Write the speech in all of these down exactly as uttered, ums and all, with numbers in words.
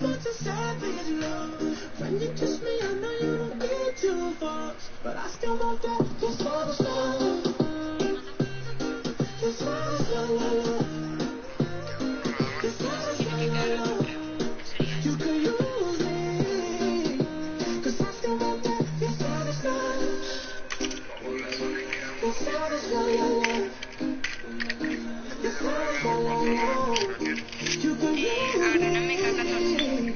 such a savage love. When you kiss me, I know you don't get too far, but I still want that. This savage love. This savage love. This savage love. You can use me, 'cause I still want that. This savage love. This savage love. This savage love. You can use me. Ahora no me caga todo.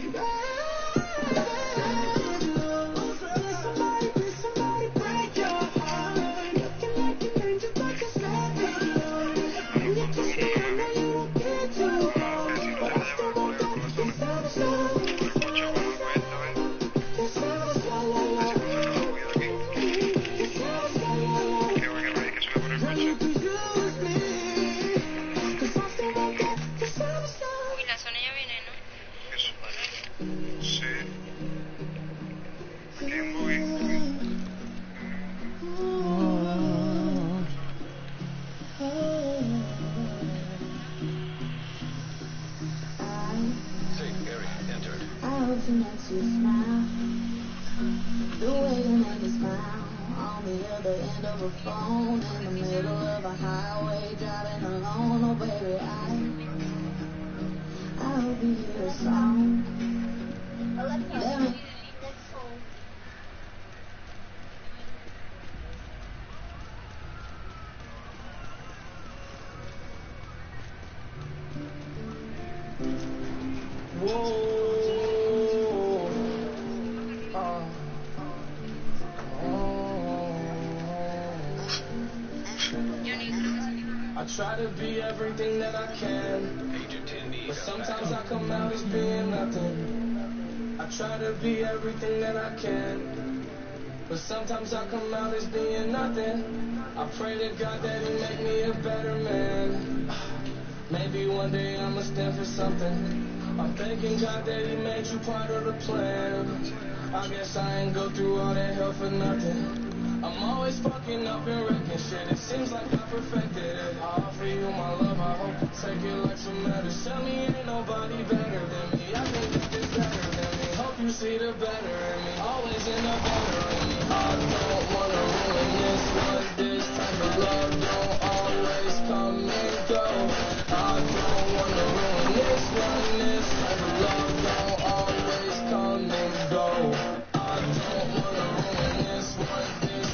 Phone in the middle of a highway, driving alone. Oh baby, I I'll be your song. Let me. Whoa. I try to be everything that I can, but sometimes I come out as being nothing. I try to be everything that I can, but sometimes I come out as being nothing. I pray to God that He make me a better man. Maybe one day I'ma stand for something. I'm thanking God that He made you part of the plan. I guess I ain't go through all that hell for nothing. I'm always fucking up and wrecking shit. It seems like I perfected it. I offer you my love, I hope you take it like some medicine. Tell me ain't nobody better than me. I think that is better than me. Hope you see the better in me. Always end up better in me. I don't wanna ruin this one. This type of love don't always come and go. I don't wanna ruin this one. This type of love don't always come and go. I don't wanna ruin this one.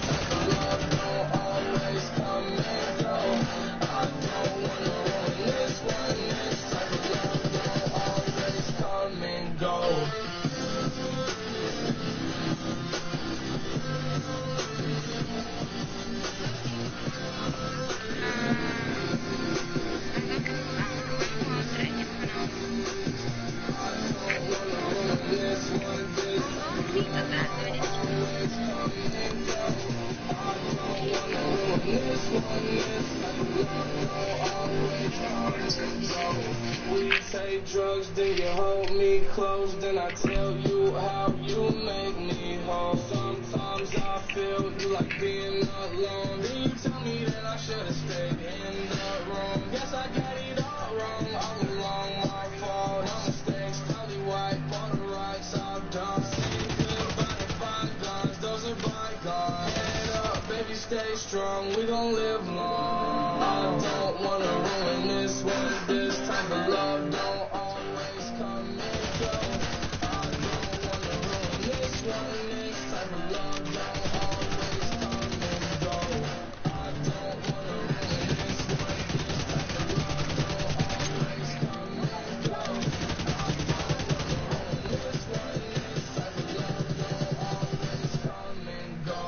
We take drugs, then you hold me close, then I tell you how you make me whole. Sometimes I feel you like being alone, then you tell me that I should have stayed in the room. Guess I got it all wrong, all along my fault. No mistakes, probably white, for the rights I've done. Saying goodbye to bygones, those are bygones. Head up, baby, stay strong, we gon' live long. I don't wanna ruin this one. This type of love don't always come and go. I don't wanna ruin this one. This type of love don't always come and go. I don't wanna ruin this one. This type of love don't always come and go. I don't wanna ruin this one. This type of love don't always come and go.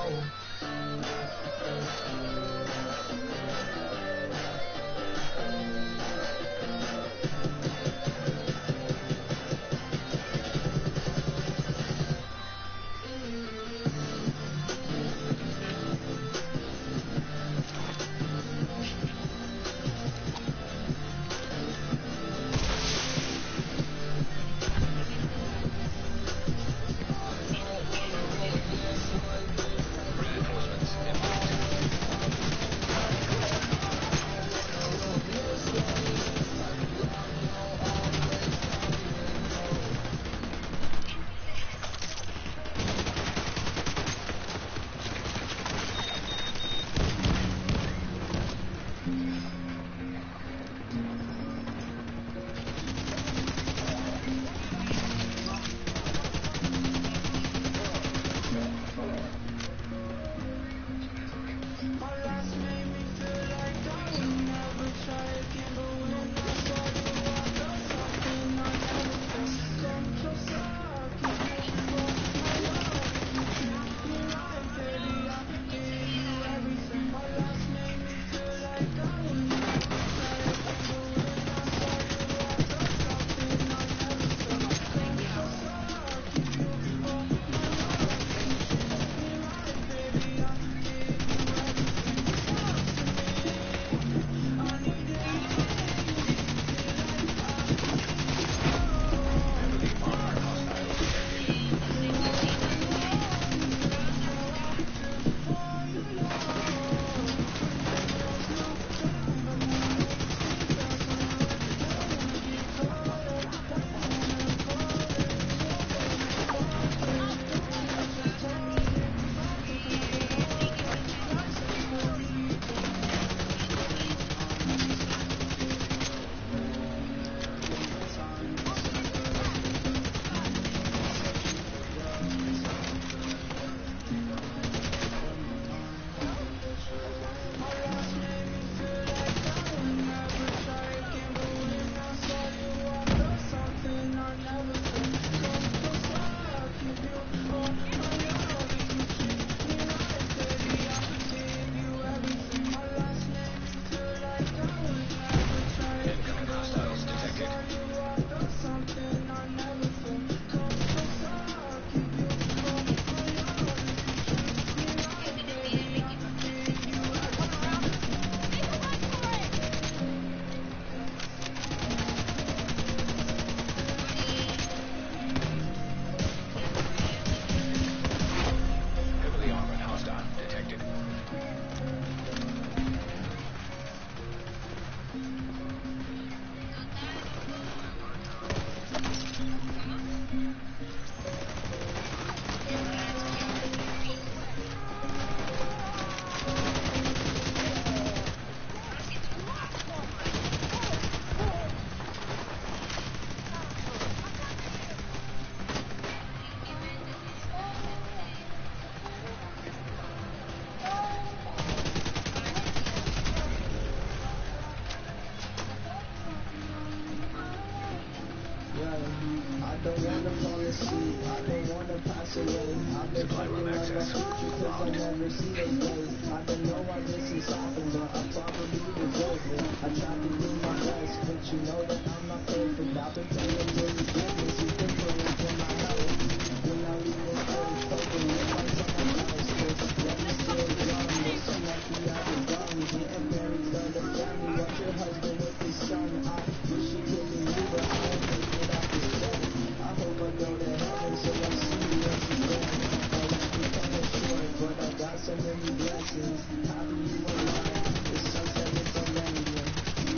don't wanna fall asleep, I don't wanna pass away. I've been thinking of the future cause I'll never see those days. I don't know why this is happening, but I probably deserve it. I tried to do my best, but you know that I'm not perfect. I've been praying for forgiveness, you've been praying for my health. When I leave this earth, hoping you'll find someone else. Cause let me still young, but so lucky I was young. Getting married, start a family, watch your husband with his son. I wish he could be you, but I won't make it out this bed. I hope I go to heaven so I see you once again. My life is kinda short, but I got so many blessings. Happy you were mine, the sunset is a landing.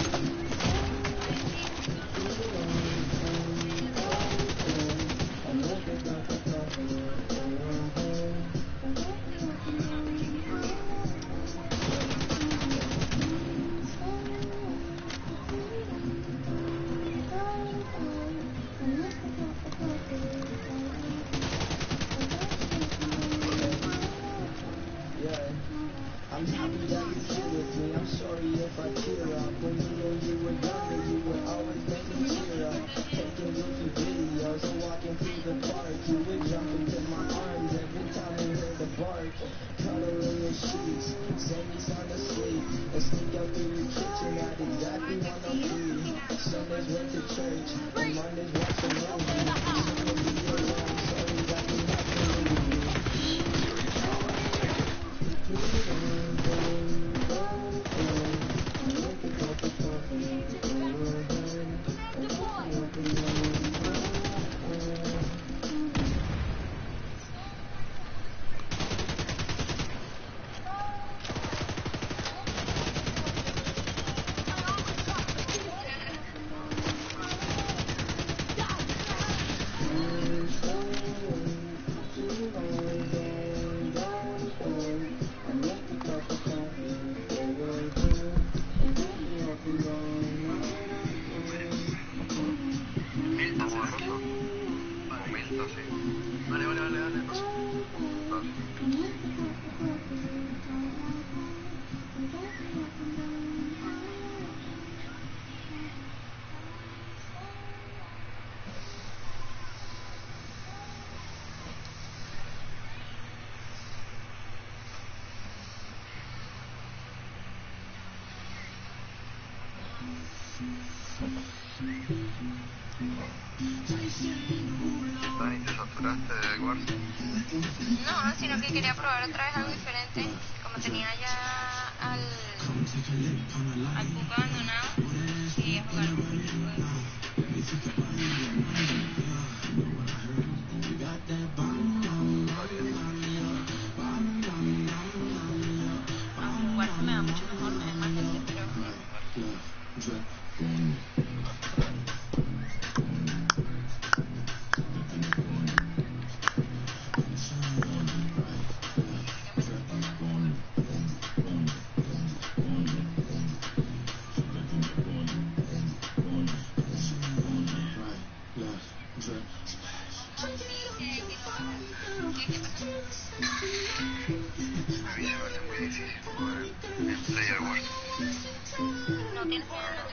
I'm happy that you're here with me. I'm sorry if I tear up. When me and you were younger, you would always make me cheer up. Taking goofy videos and walking through the park. You would jump into my arms every time you heard a bark. Cuddle in your sheets, say me sound asleep, and sneak out through your kitchen at exactly one oh three. Sundays went to church, and Mondays watched a movie. Soon you'll be around, sorry that you have to leave me. Vale, vale, vale, vale, paso. Paso. Dani, ¿te saturaste de cuarzo? No, sino que quería probar otra vez algo diferente. Como tenía ya al, al Cuco abandonado, quería jugar un juego. A jugar se me da mucho mejor, no es más gente, pero... A mí se me hace muy difícil jugar en Player Warzone. No tienes señal, no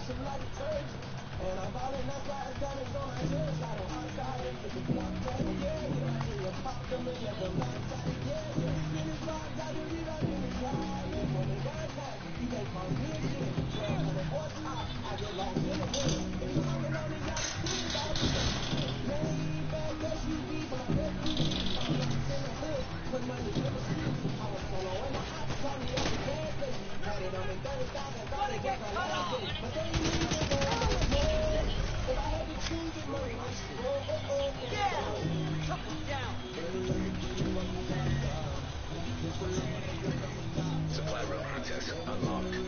Supply room access unlocked.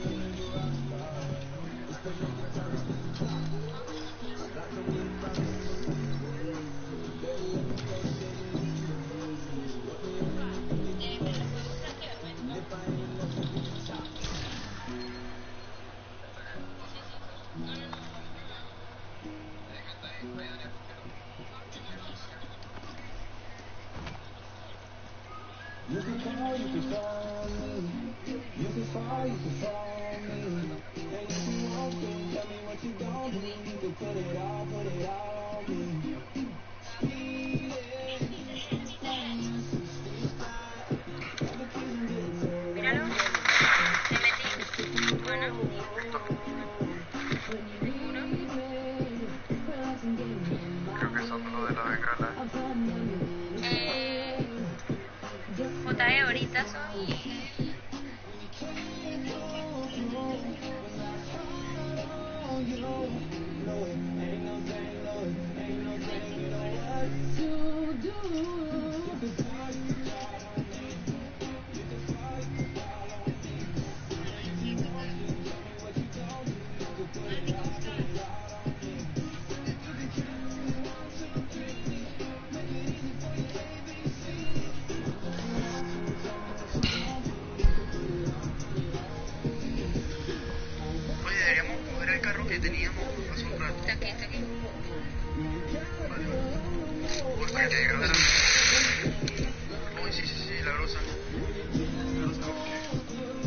You can fall, you can fall me. You can fall, you can fall me. And if you want to, tell me what you gon' do. You can put it all, put it all on me. Speed it, flying sixty five. Got the keys and get it to Míralo. Le metí. Bueno. Creo que son lo de la bengala. Eh, J E ahorita soy. Oye, deberíamos coger el carro que teníamos hace un rato. Está aquí, está aquí. Porfa, que hay grosa. Uy, sí, sí, sí, la grosa. La grosa, ok.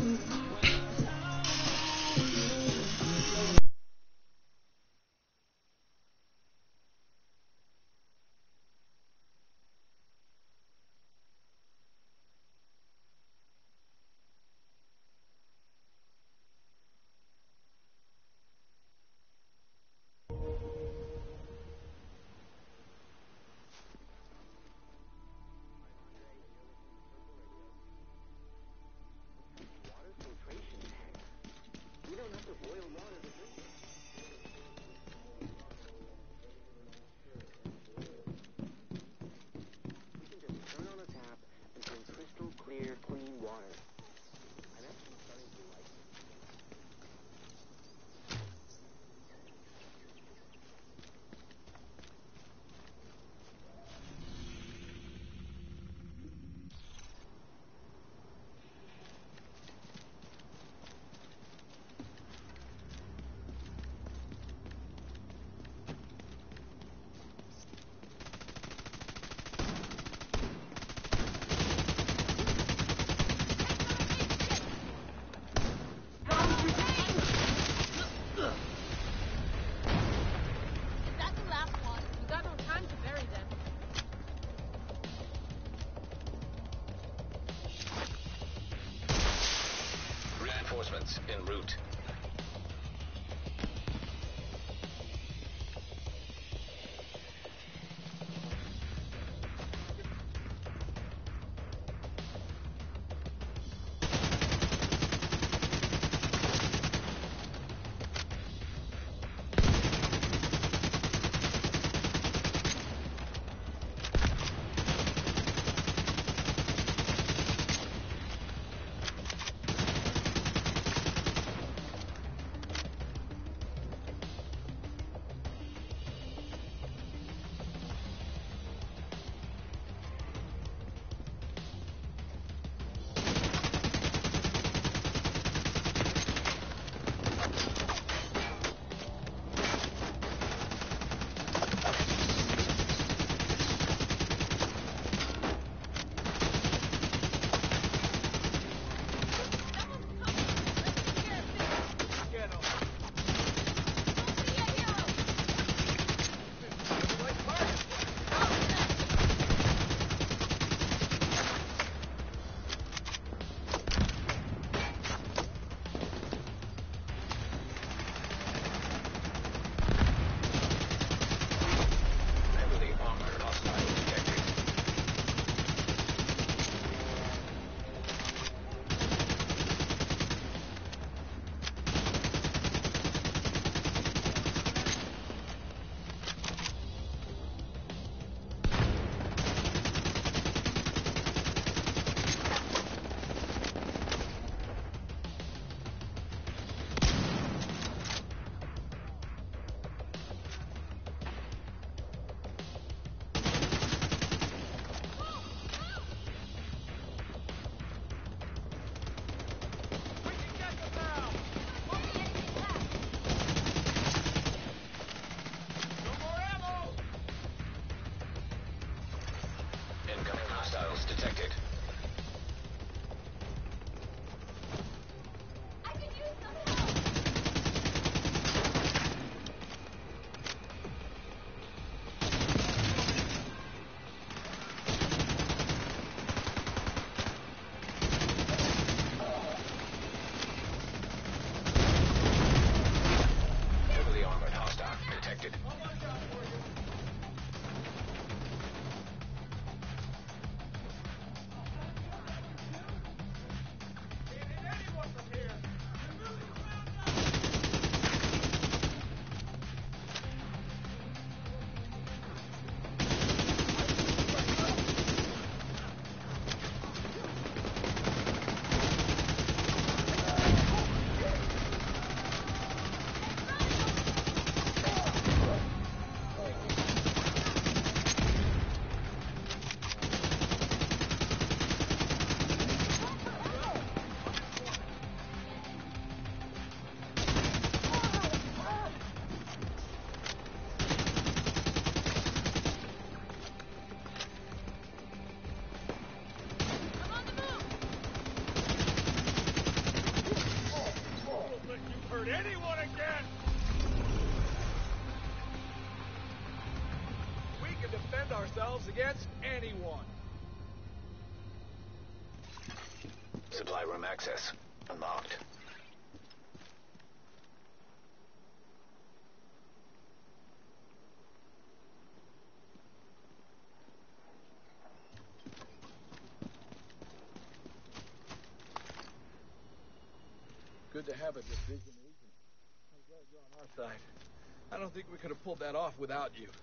Reinforcements en route. hurt anyone again! We can defend ourselves against anyone. Supply room access unlocked. Good to have a division agent. I'm glad you're on our side. I don't think we could have pulled that off without you.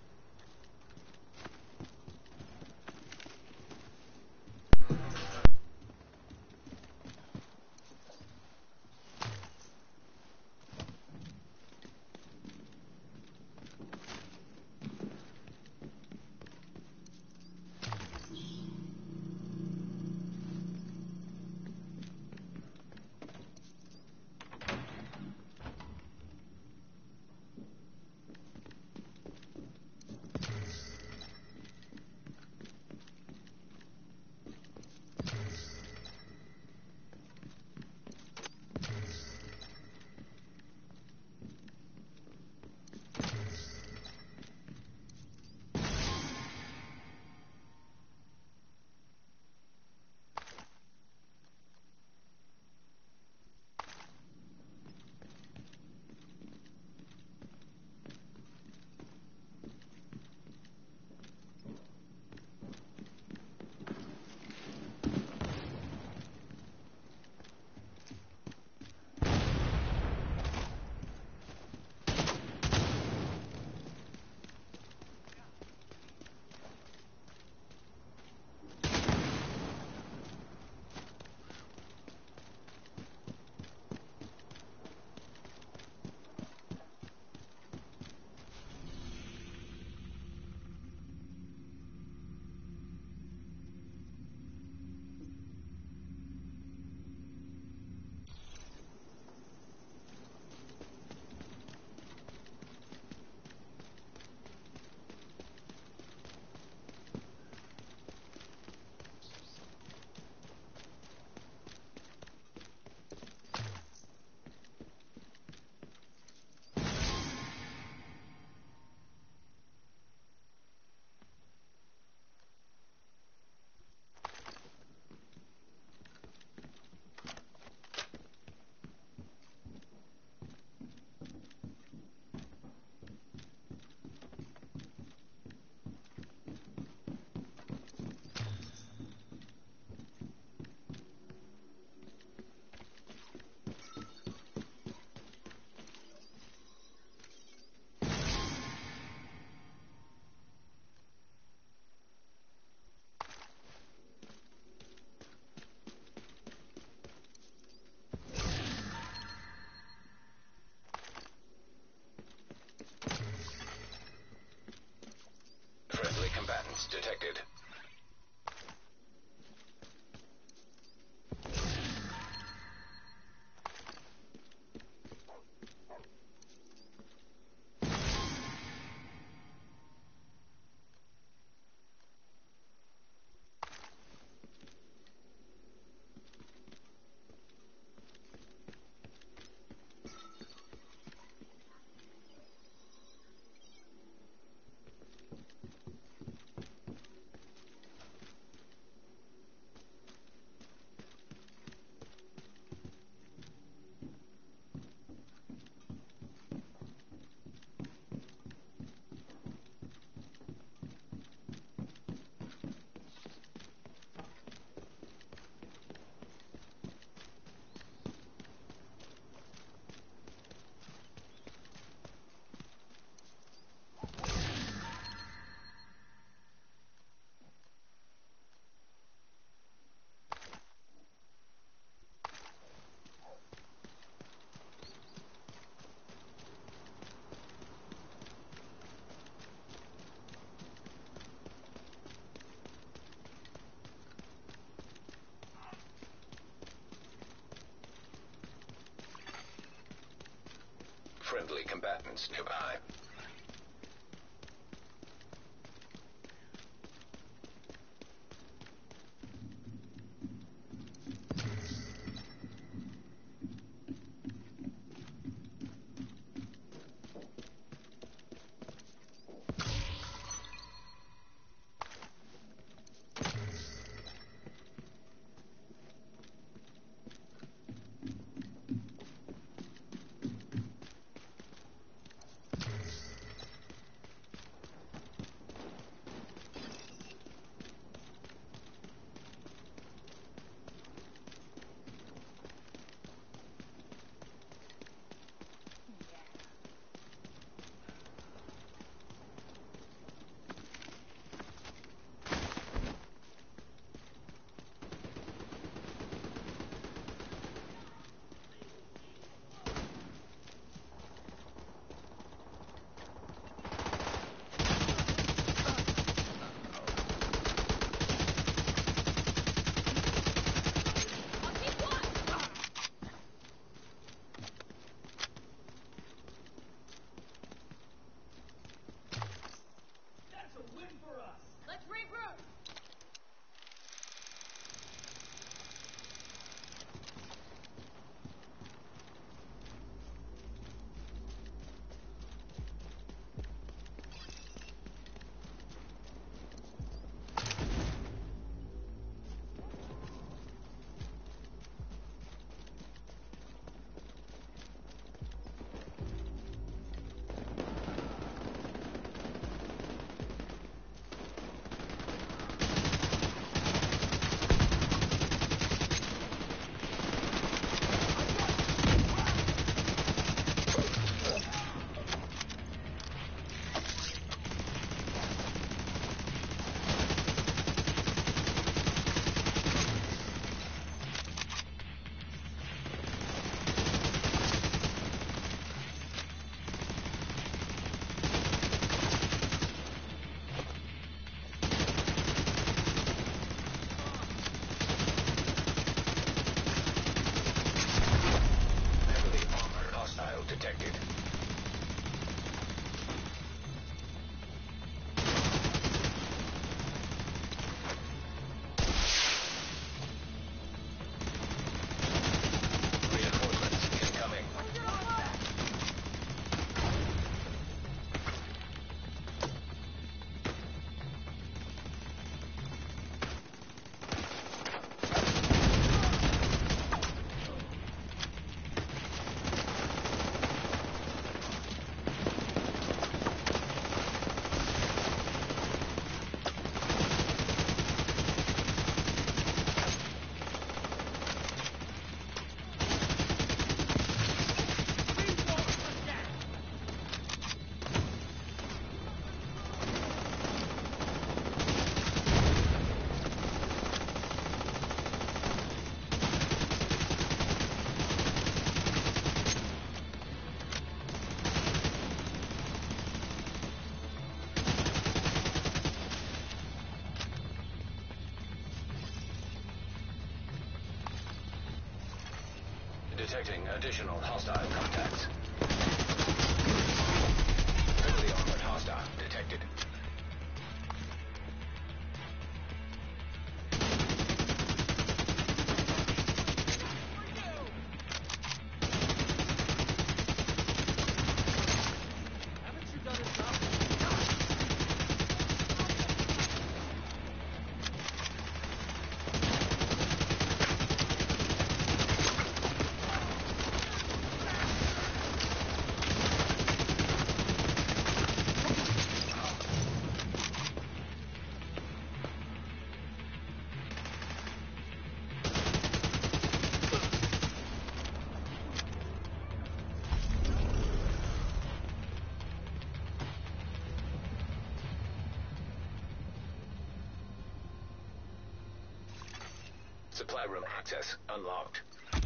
Combatants detected. Friendly combatants nearby. Detecting additional hostile contacts. Heavily armored hostile detected. Supply room access unlocked.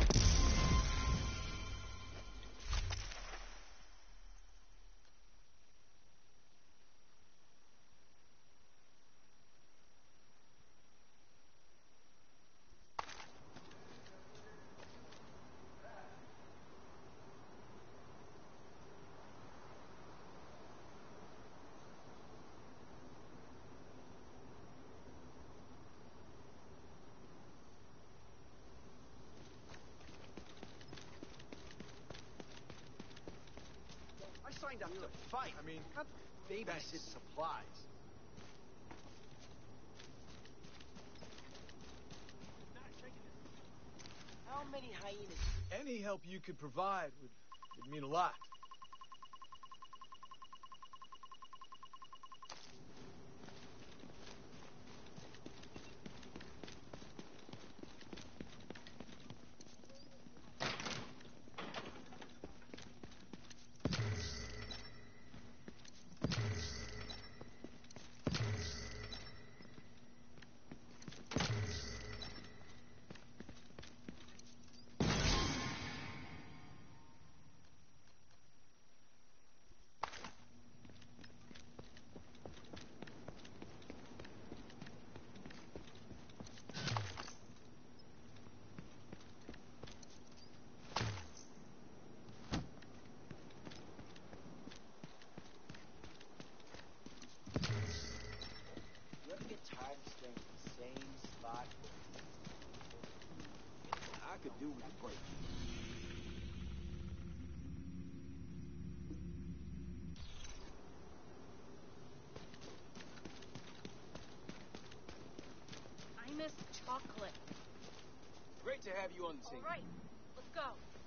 Signed up to fight. I mean, not babysit supplies. How many hyenas? Any help you could provide would, would mean a lot. I could do with a break. I miss chocolate. Great to have you on the team. All right, let's go.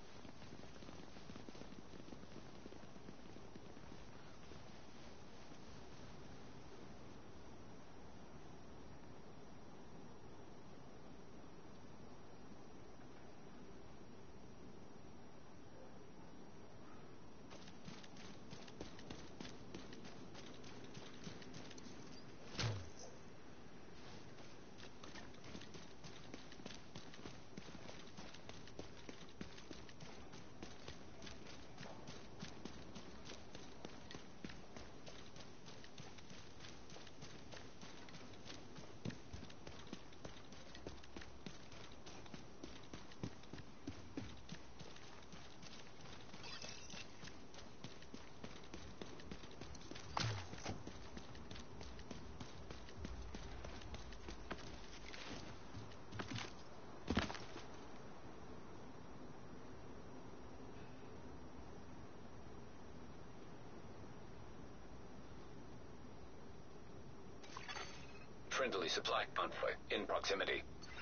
Friendly supply convoy in proximity.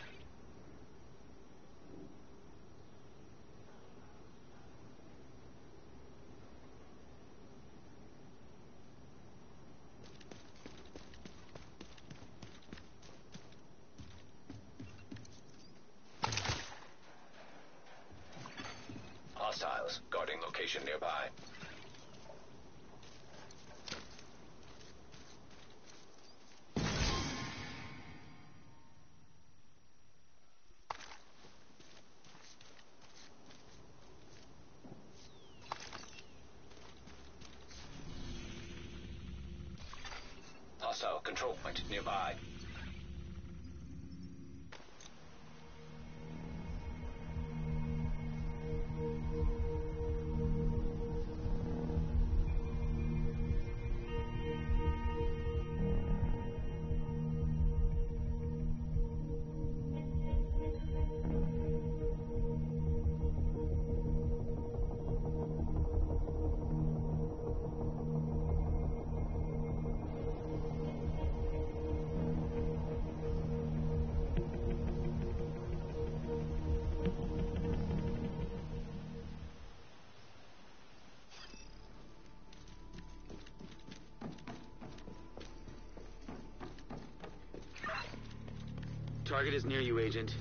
Hostiles guarding location nearby. Hostile control point nearby. Target is near you, Agent.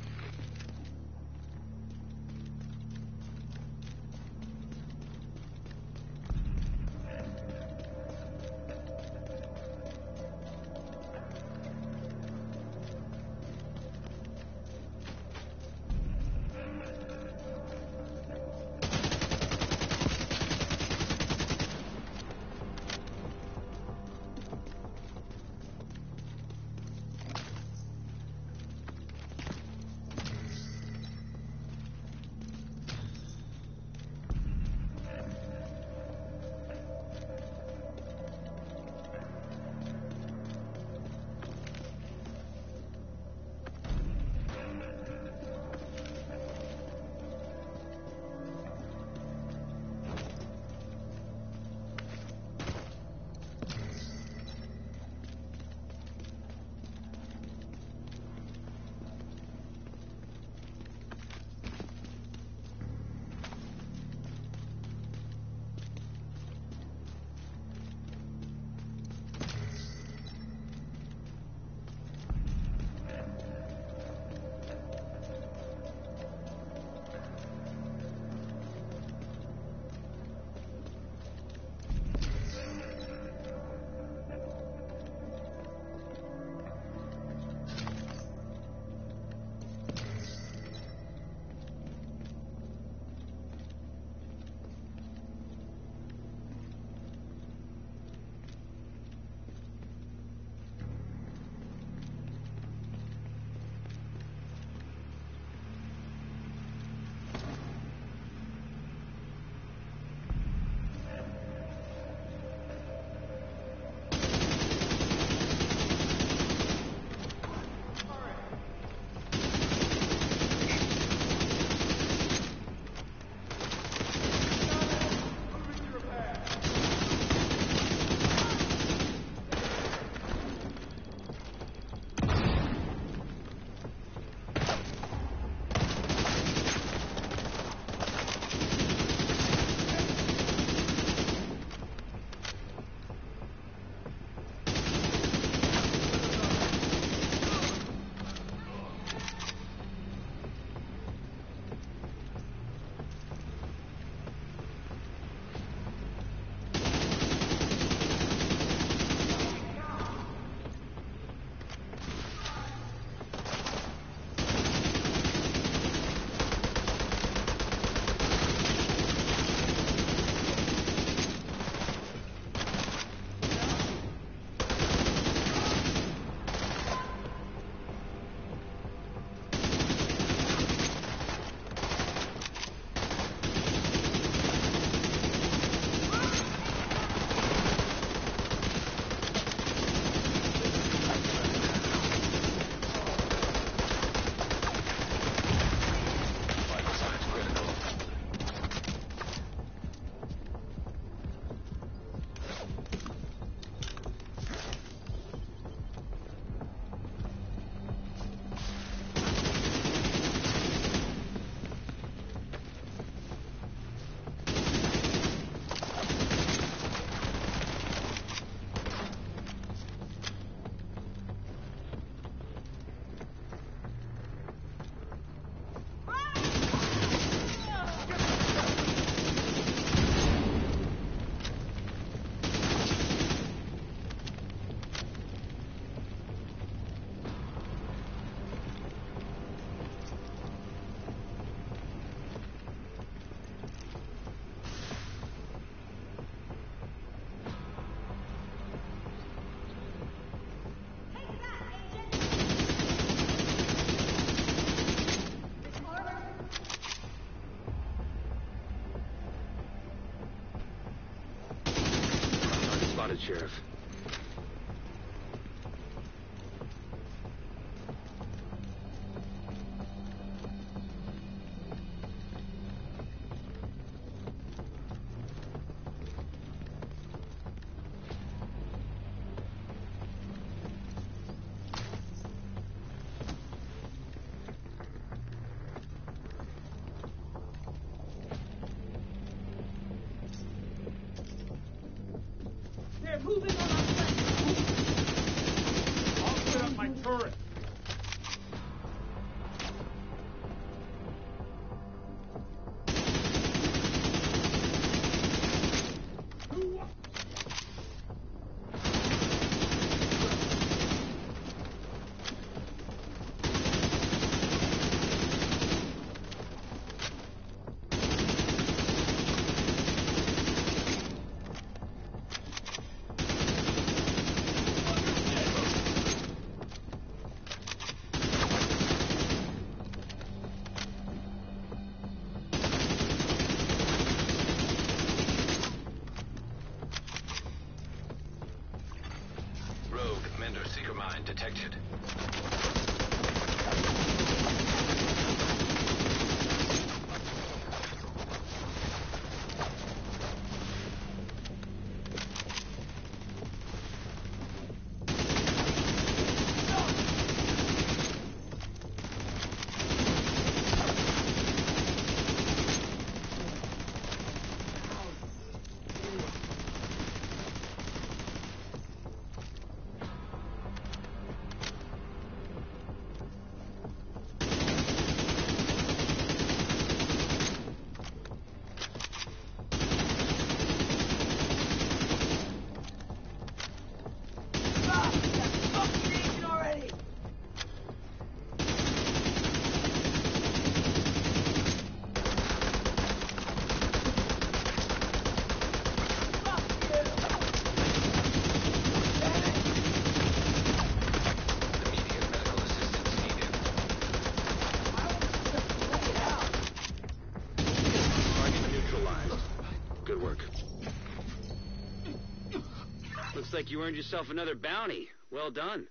Sheriff. They're moving on our left. I'll set up my turret. Seeker mine detected. Looks like you earned yourself another bounty. Well done.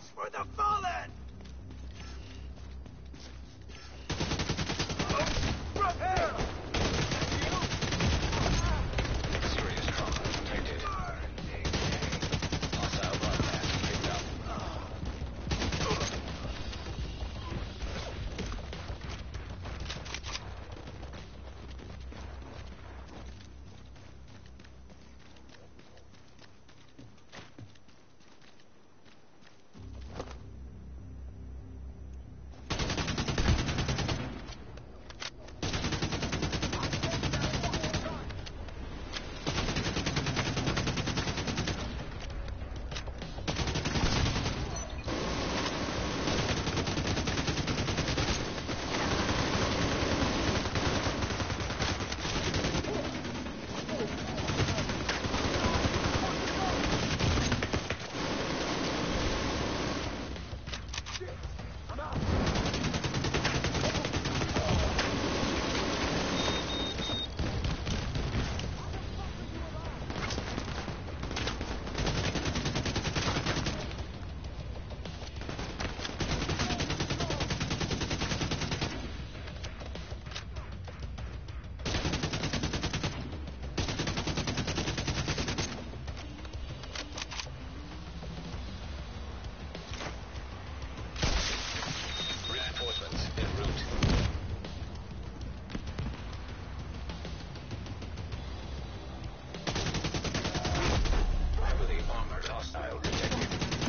for the fallen! Prepare! Serious trauma detected. Hostile broadcast picked up. Reinforcements en route. Heavily armored hostile detected.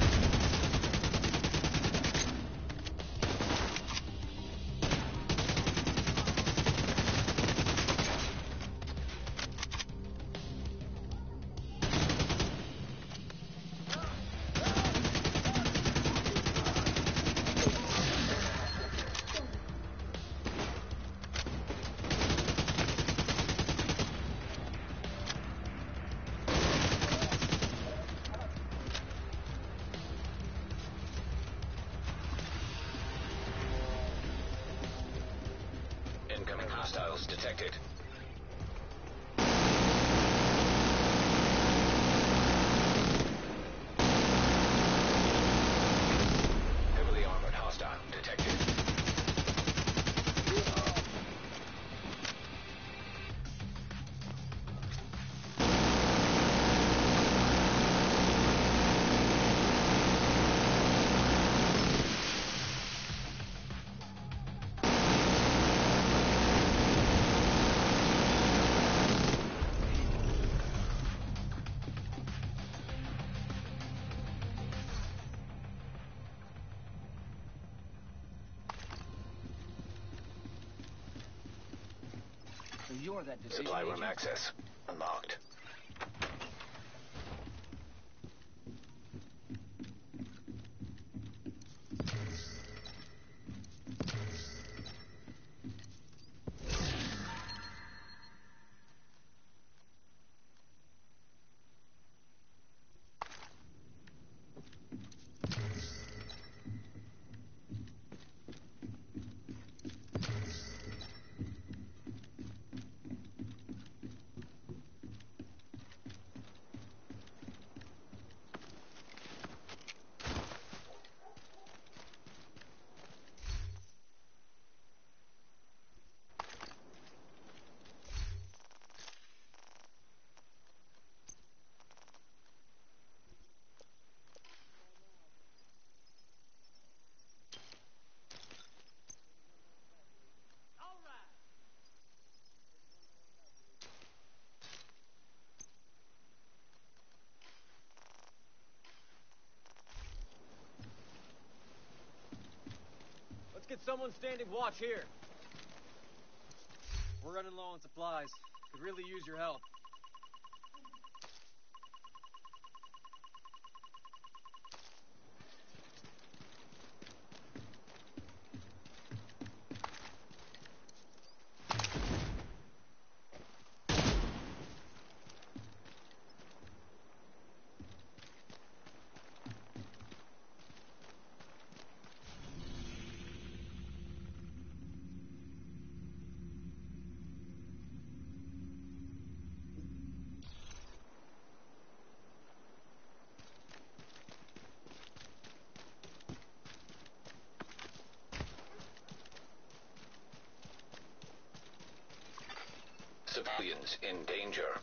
Incoming hostiles detected. Heavily armored hostile detected. So you're that division Supply room agent? access unlocked. Let's get someone standing watch here. We're running low on supplies. Could really use your help. Civilians in danger.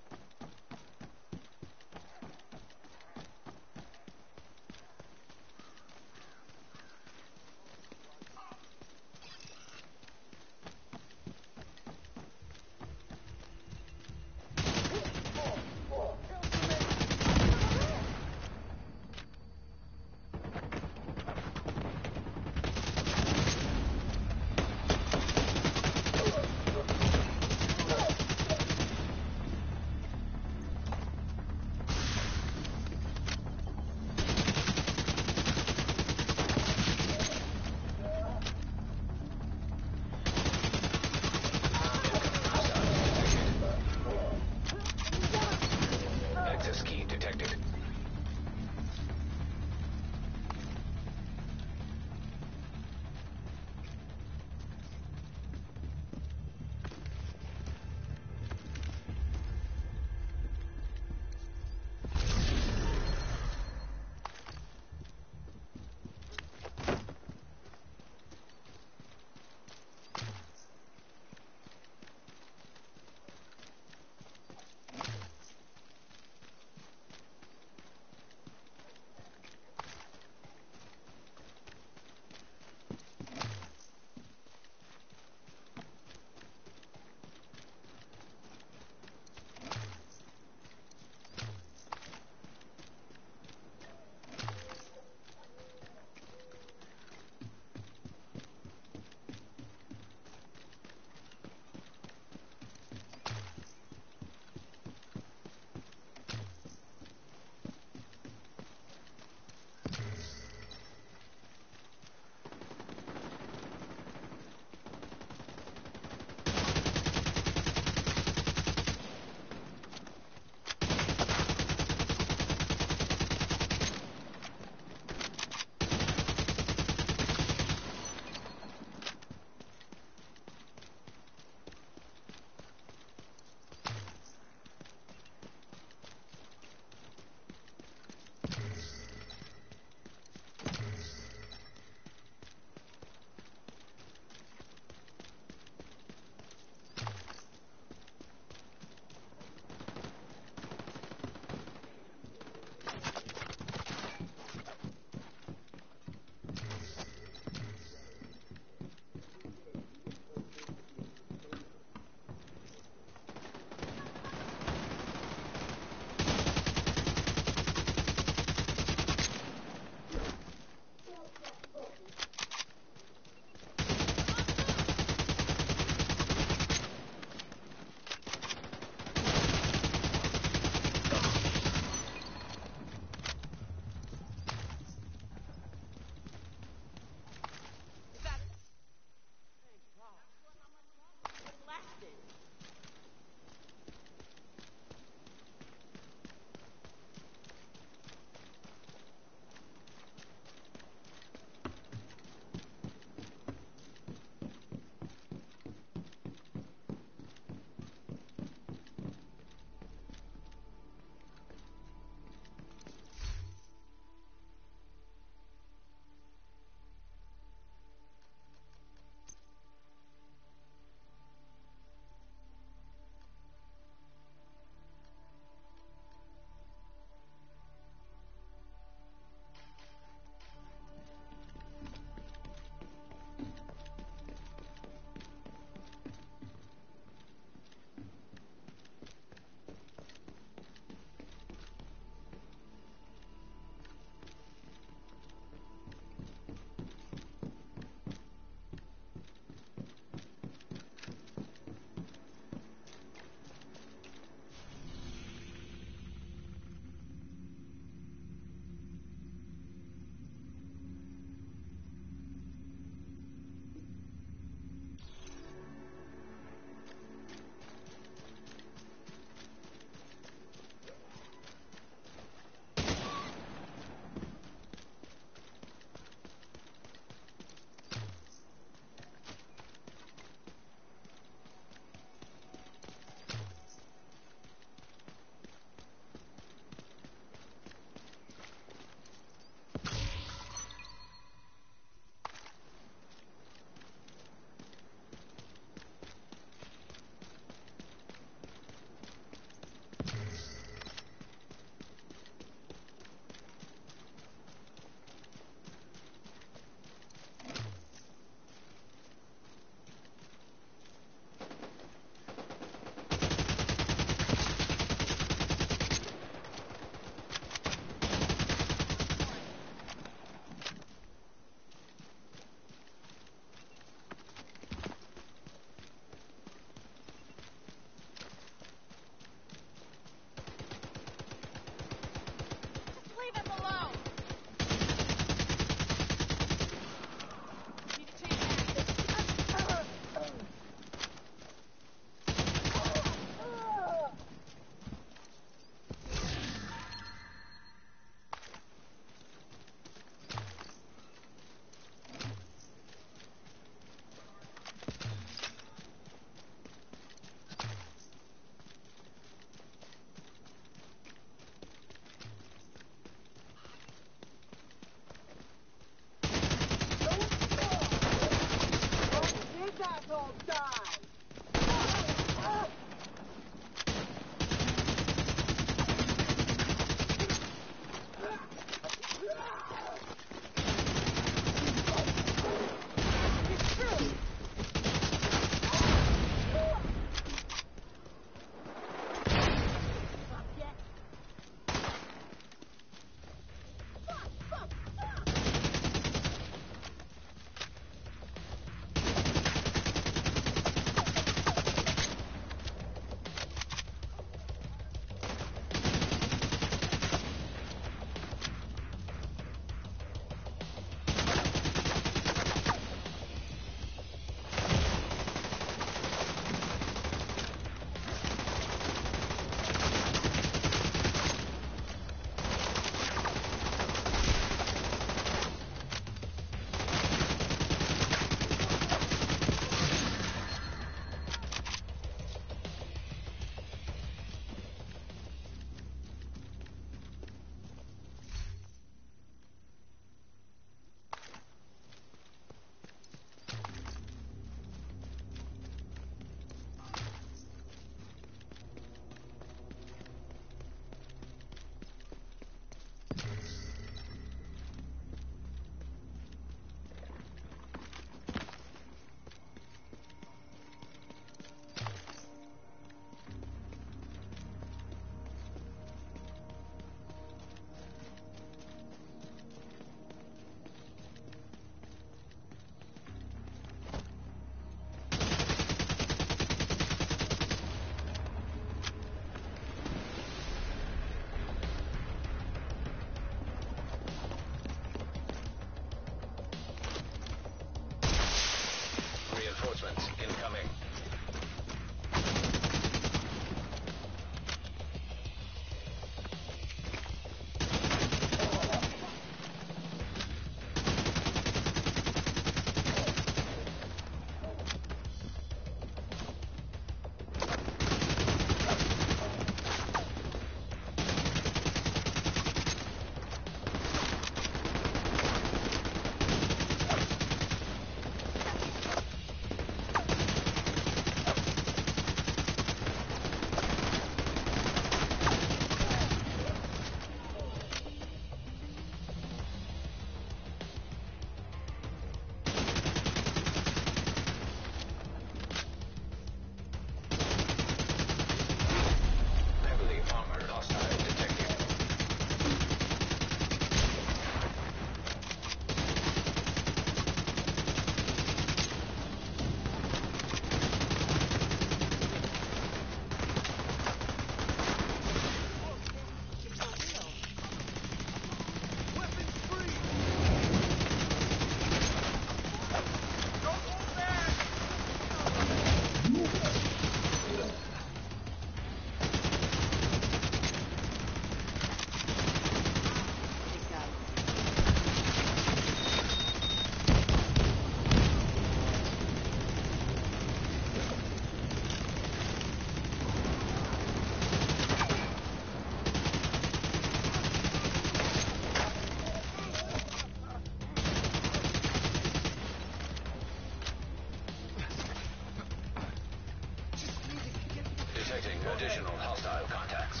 Additional hostile contacts.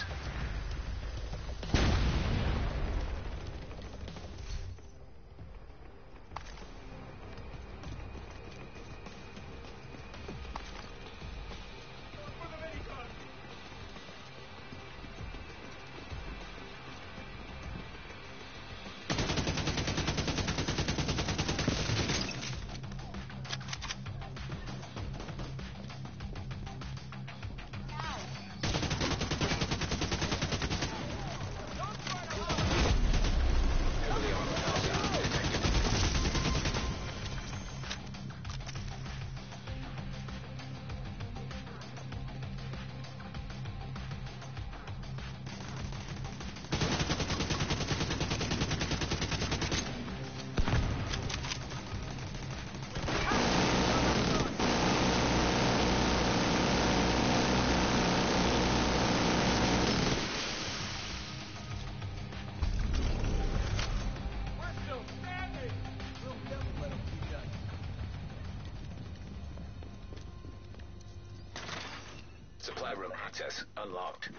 Supply room access unlocked.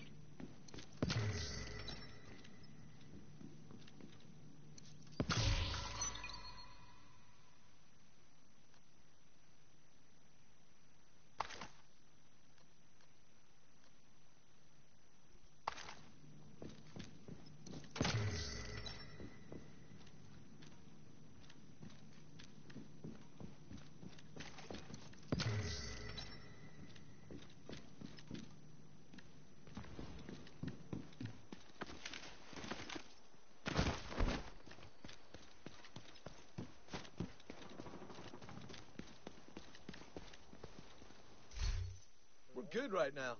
We're good right now.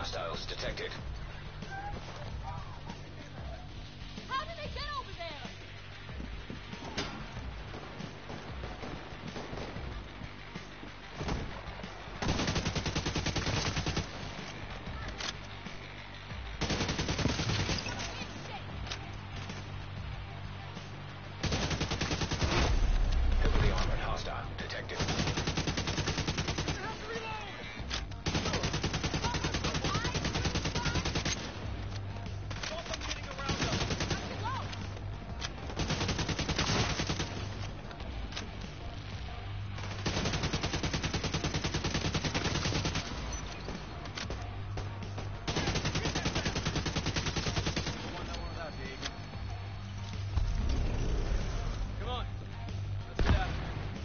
Hostiles detected. How did they get over there? Heavily armored hostile detected. Come on. Let's get out of here.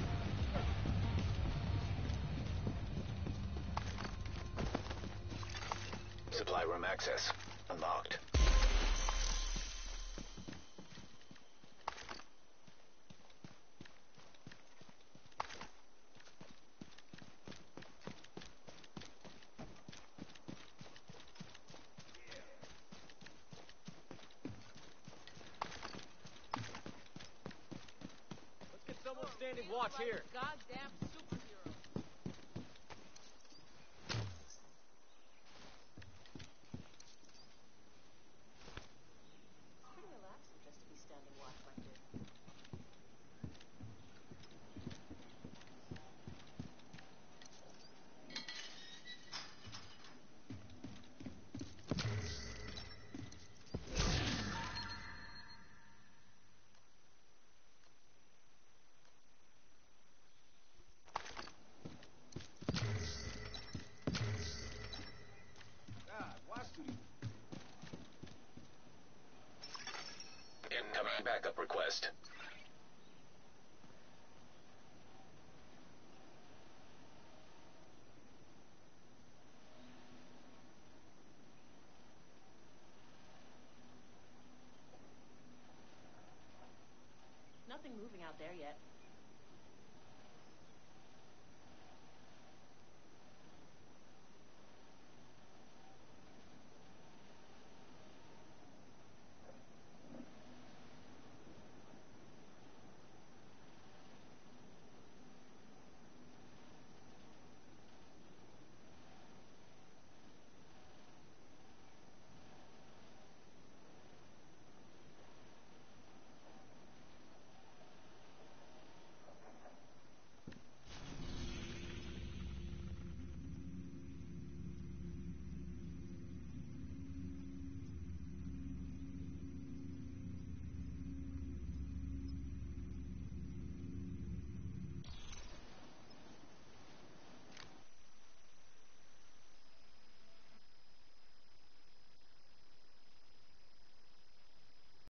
Supply room access unlocked. Let's get someone standing watch here. Goddamn superhero. Pretty relaxing just to be standing watch like this. God, watch duty. Incoming backup request. Nothing moving out there yet.